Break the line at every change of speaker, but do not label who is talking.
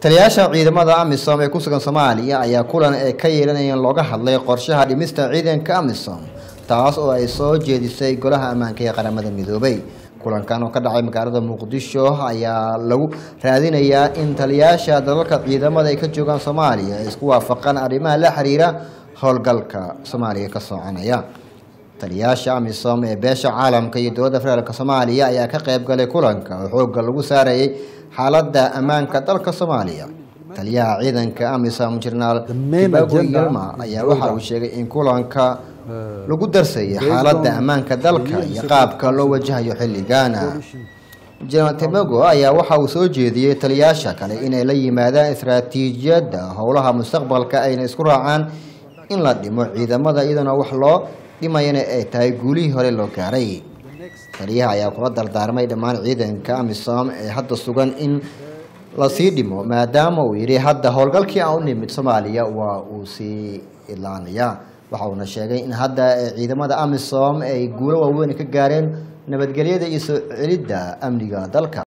taliyaasha ciidamada AMISOM ee ku sugan Soomaaliya ayaa kulan ay ka yeelanayeen looga hadlay qorshaha dhimista ciidanka AMISOM taas oo ay soo jeedisay golaha ammaanka ee qaramada midoobay. kulankan oo ka dhacay magaalada Muqdisho ayaa lagu raadinayaa in taliyaasha dalalka ciidamada ay ka joogaan Soomaaliya isku waafaqaan arrimaha la xiriira howlgalka Soomaaliya ka soconaya. taliyaasha AMISOM ee beesha caalamka iyo dowladda federaalka Soomaaliya ayaa ka qayb galay kulanka oo xoogga lagu saarayay xaaladda ammaanka dalka Soomaaliya. taliyaha ciidanka AMISOM General Tibago Yilma ayaa waxa uu sheegay in kulanka lagu darsay xaaladda ammaanka dalka iyo qaabka loo wajahayo xilligan. General Tibago ayaa waxa uu soo jeediyay taliyaasha kale inay la yimaadaan istiraatiijiyadda howlaha mustaqbalka ayna isku raacaan in la dhimo ciidamada iyadana wax loo dhimayna ay tahay guulihii hore loo gaaray. taliyaha ayaa kula dardaarmay dhammaan ciidanka AMISOM ee hadda sugan in la sii dhimo maadaama uu yiri hadda howlgalkii aan u nimid Soomaaliya waa uu sii ilaanaya. waxa uu sheegay in hadda ciidamada AMISOM ay guulo waaweyn ka gaareen nabadgelyada iyo soo celidda amniga dalka.